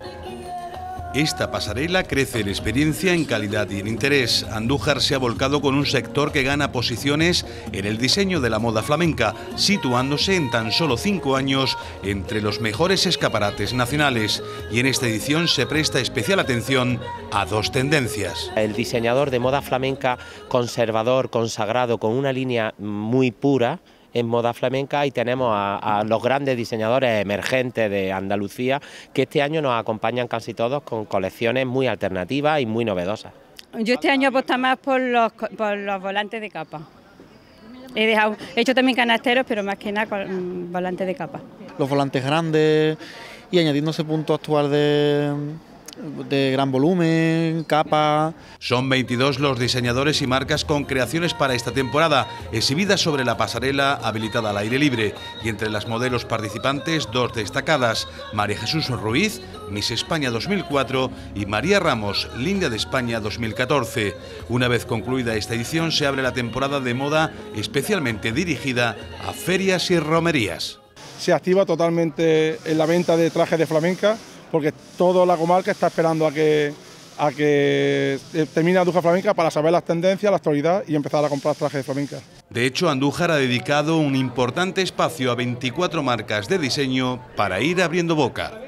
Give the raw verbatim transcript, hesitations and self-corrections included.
Esta pasarela crece en experiencia, en calidad y en interés. Andújar se ha volcado con un sector que gana posiciones en el diseño de la moda flamenca, situándose en tan solo cinco años entre los mejores escaparates nacionales. Y en esta edición se presta especial atención a dos tendencias. El diseñador de moda flamenca conservador, consagrado, con una línea muy pura en moda flamenca, y tenemos a, a los grandes diseñadores emergentes de Andalucía que este año nos acompañan casi todos con colecciones muy alternativas y muy novedosas. Yo este año apuesto más por los, por los volantes de capa. He, dejado, he hecho también canasteros, pero más que nada con volantes de capa. Los volantes grandes y añadiendo ese punto actual de... de gran volumen, capa. Son veintidós los diseñadores y marcas con creaciones para esta temporada, exhibidas sobre la pasarela habilitada al aire libre, y entre las modelos participantes dos destacadas: María Jesús Ruiz, Miss España dos mil cuatro, y María Ramos, Linda de España dos mil catorce. Una vez concluida esta edición se abre la temporada de moda especialmente dirigida a ferias y romerías. Se activa totalmente en la venta de trajes de flamenca, porque toda la comarca está esperando a que, a que termine Andújar Flamenca para saber las tendencias, la actualidad y empezar a comprar trajes de flamenca. De hecho, Andújar ha dedicado un importante espacio a veinticuatro marcas de diseño para ir abriendo boca.